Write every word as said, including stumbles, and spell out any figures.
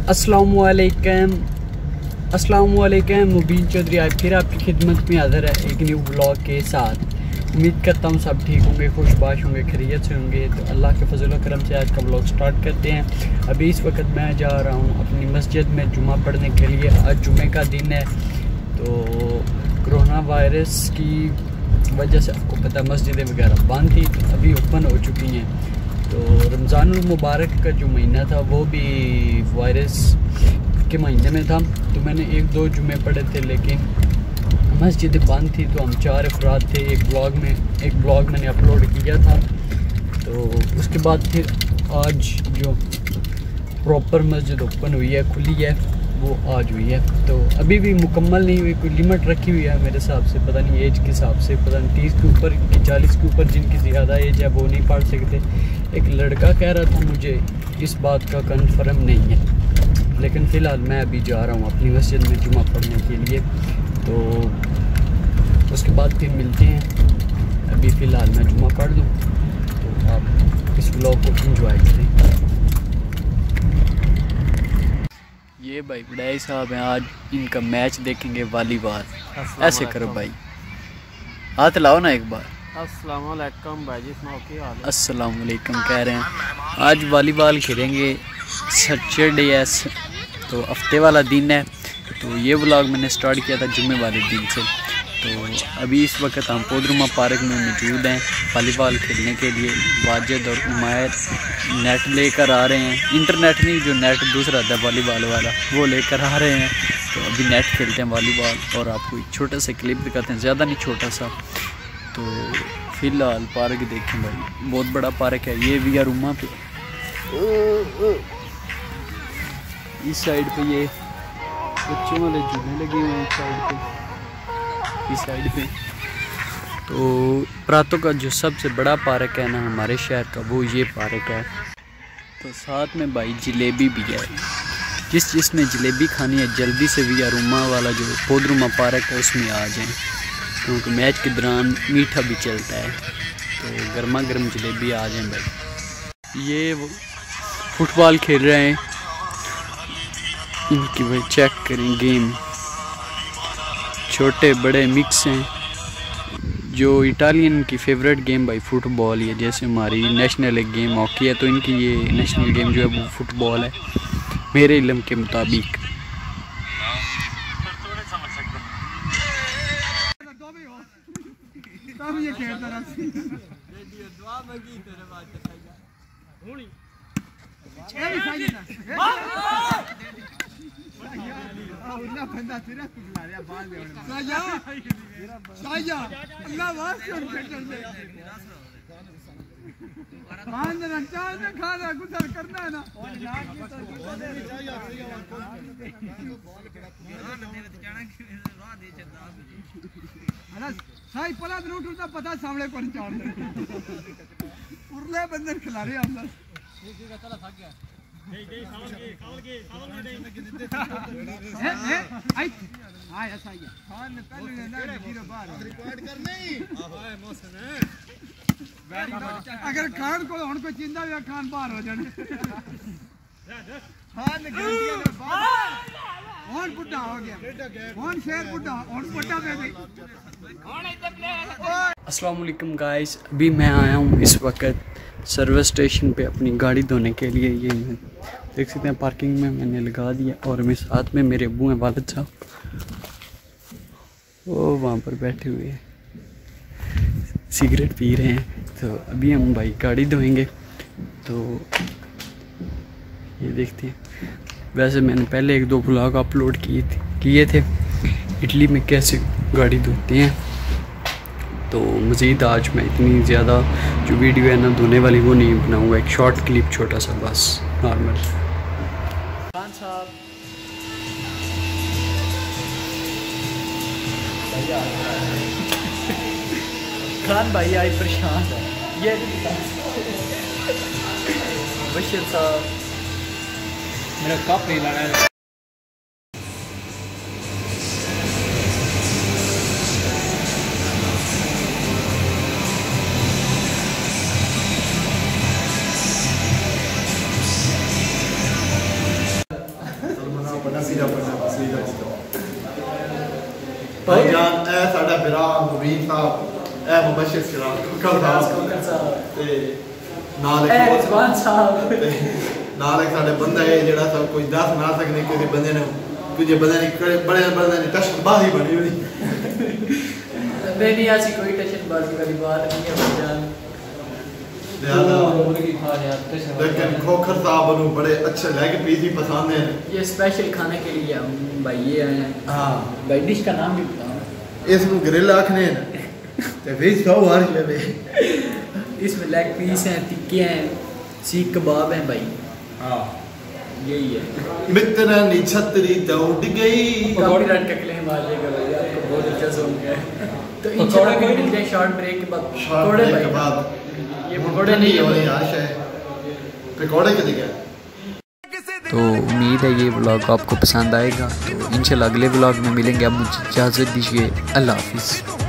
अस्सलामुअलैकुम अस्सलामुअलैकुम मुबीन चौधरी आज फिर आपकी खिदमत में हाज़िर है एक न्यू ब्लॉग के साथ। उम्मीद करता हूँ सब ठीक होंगे, खुशबाश होंगे, खैरियत से होंगे। तो अल्लाह के फजल व करम से आज का ब्लॉग स्टार्ट करते हैं। अभी इस वक्त मैं जा रहा हूँ अपनी मस्जिद में जुमा पढ़ने के लिए। आज जुमे का दिन है, तो कोरोना वायरस की वजह से आपको पता है मस्जिदें वगैरह बंद थी, तो अभी ओपन हो चुकी हैं। तो रमज़ानुल मुबारक का जो महीना था वो भी वायरस के महीने में था, तो मैंने एक दो जुमे पढ़े थे, लेकिन मस्जिद बंद थी। तो हम चार अफराद थे। एक ब्लॉग में एक ब्लॉग मैंने अपलोड किया था। तो उसके बाद फिर आज जो प्रॉपर मस्जिद ओपन हुई है, खुली है, वो आज हुई है। तो अभी भी मुकम्मल नहीं हुई, कोई लिमिट रखी हुई है मेरे हिसाब से, पता नहीं एज के हिसाब से, पता नहीं तीस के ऊपर कि चालीस के ऊपर जिनकी ज़्यादा एज है वो नहीं पढ़ सकते। एक लड़का कह रहा था, मुझे इस बात का कंफर्म नहीं है, लेकिन फ़िलहाल मैं अभी जा रहा हूँ अपनी मस्जिद में जुमा पढ़ने के लिए। तो उसके बाद फिर मिलते हैं। अभी फ़िलहाल मैं जुमा पढ़ लूँ, तो आप इस व्लॉग को एंजॉय करें। ये भाई बड़ाई साहब हैं, आज इनका मैच देखेंगे वॉलीबॉल। ऐसे करो भाई, हाथ लाओ ना एक बार। अस्सलाम वालेकुम भाई जी, सुनाओ क्या हाल है? अस्सलाम वालेकुम कह रहे हैं। आज वॉलीबॉल खेलेंगे, सैटरडे है, तो हफ्ते वाला दिन है। तो ये व्लॉग मैंने स्टार्ट किया था जुम्मे वाले दिन से। तो अभी इस वक्त हम पोदरुमा पार्क में मौजूद हैं वॉलीबॉल खेलने के लिए। वाजिद और उमैर नेट लेकर आ रहे हैं, इंटरनेट नहीं, जो नेट दूसरा था वॉलीबॉल वाला वो लेकर आ रहे हैं। तो अभी नेट खेलते हैं वॉलीबॉल, और आपको एक छोटा सा क्लिप दिखाते हैं, ज़्यादा नहीं, छोटा सा। तो फ़िलहाल पार्क देखें भाई, बहुत बड़ा पार्क है ये भी। रूमा पे इस साइड पे ये बच्चों वाले झूले लगे हुए हैं, इस साइड पे, इस साइड पे। तो प्रातों का जो सबसे बड़ा पार्क है ना हमारे शहर का, वो ये पार्क है। तो साथ में भाई जलेबी भी है, जिस जिसने जलेबी खानी है जल्दी से भी रूमा वाला जो पोदरुमा पार्क है उसमें आ जाएं, क्योंकि मैच के दौरान मीठा भी चलता है। तो गर्मा गर्म जलेबी आ जाएं भाई। ये वो फुटबॉल खेल रहे हैं, इनकी भाई चेक करें गेम, छोटे बड़े मिक्स हैं। जो इटालियन की फेवरेट गेम भाई फुटबॉल ही है, जैसे हमारी नेशनल एक गेम हॉकी है, तो इनकी ये नेशनल गेम जो है वो फुटबॉल है मेरे इल्म के मुताबिक। ये खेलता रहा दुआ मांगी तेरे बाद होनी उन्ना बंदा तेरा कुछ ला रहा बाल दे साया साया अल्लाह वास्ते और खेल दे मान ना चाल में खाना गुजर करना है ना साई पला रूट उठता पता सामने कौन चाड़ उरले बंदर खिला रहे हम लोग। ठीक है चला थक गया नहीं नहीं खाओ के खाओ के खाओ ना नहीं ए ए आई हां ऐसा ही है खान ने पहले ना गिरो बाहर रिकॉर्ड कर नहीं हां मौसम है वेरी गुड। अगर खान को हुन कोई चिंता हुआ खान बाहर हो जाने खान ने गंदियां ने बाहर कौन बुढ़ा हो गया, कौन शेर बुढ़ा और बुढ़ा पे गई। अस्सलाम वालेकुम गाइस, अभी मैं आया हूँ इस वक्त सर्विस स्टेशन पे अपनी गाड़ी धोने के लिए। ये देख सकते हैं पार्किंग में मैंने लगा दिया, और मेरे साथ में मेरे अब्बू हैं वालिद साहब, वो वहाँ पर बैठे हुए हैं सिगरेट पी रहे हैं। तो अभी हम भाई गाड़ी धोएंगे। तो ये देखते हैं, वैसे मैंने पहले एक दो ब्लॉग अपलोड किए थे किए थे इटली में कैसे गाड़ी धोते हैं। तो मज़ीद आज मैं इतनी ज़्यादा जो वीडियो है ना धोने वाली वो नहीं बनाऊँगा, एक शॉर्ट क्लिप छोटा सा बस नॉर्मल। खान साहब खान भाई आज परेशान है। ये बशीर साहब मेरा कप नहीं लाना है। सीधा पढ़ना सीधा भाईजान ए साडा बिरा मुबीन साहब ए मुबशिर सिराज कोकर साहब ते नाल ए जवान साहब नाल एक साडे बंदा है जेड़ा सब कोई दस ना सकने किसी बंदे ने कुछ बंदे ने बड़े बंदे ने टशबाजी बनी हुई नहीं ऐसी कोई टशबाजी वाली बात नहीं है भाईजान। लेकिन खोखर साहब को बड़े अच्छे लेग पीस ही पसंद हैं। ये स्पेशल खाने के लिए हम भाई ये आए हैं। हाँ भाई डिश का नाम भी बताओ। इसमें ग्रिल आखने हैं ते वेज खाओ हर जगह। इसमें लेग पीस हैं, टिक्के हैं, सीख कबाब हैं भाई। हाँ यही है। मित्र नी छतरी दौड़ गई। कॉपीराइट का क्लेम आ जाएगा भाई, आपको बहुत अच्छा सॉन्ग है। तो इंशाल्लाह कोई मिलते हैं शॉर्ट ब्रेक के बाद। पकौड़े के बाद ये पकौड़े नहीं है, आशा है पकौड़े के दिखे। तो उम्मीद है ये व्लॉग आपको पसंद आएगा। तो इंशाल्लाह अगले व्लॉग में मिलेंगे। अब मुझे इजाज़त दीजिए, अल्लाह हाफिज़।